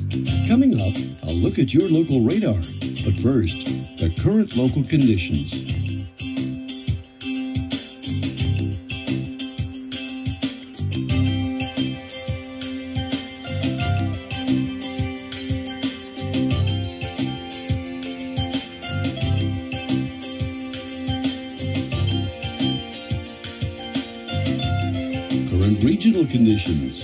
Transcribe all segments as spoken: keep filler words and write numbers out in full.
Coming up, a look at your local radar. But first, the current local conditions. Current regional conditions.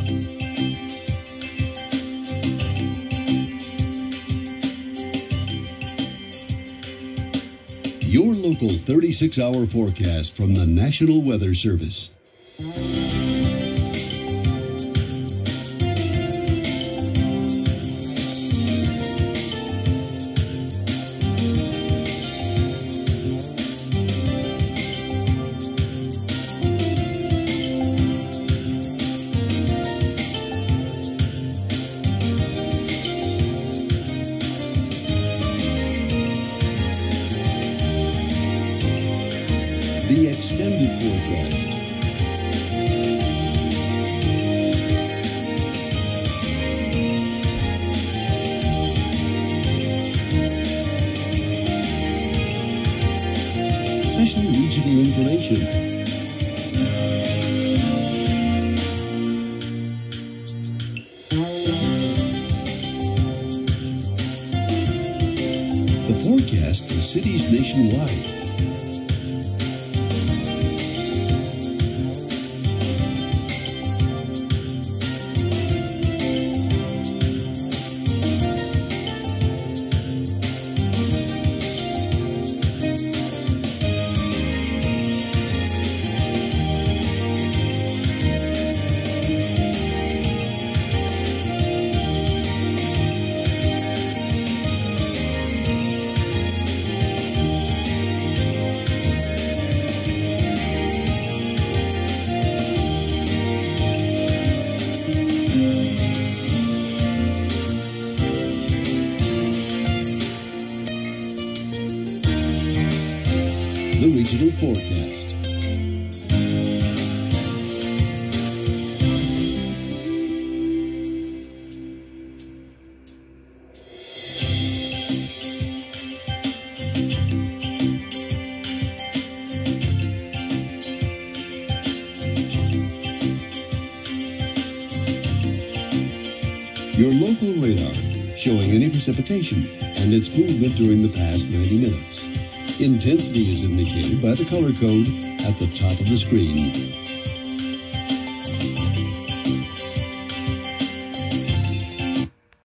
Your local thirty-six hour forecast from the National Weather Service. The extended forecast. Special regional information. The forecast for cities nationwide. The regional forecast. Your local radar showing any precipitation and its movement during the past ninety minutes. Intensity is indicated by the color code at the top of the screen.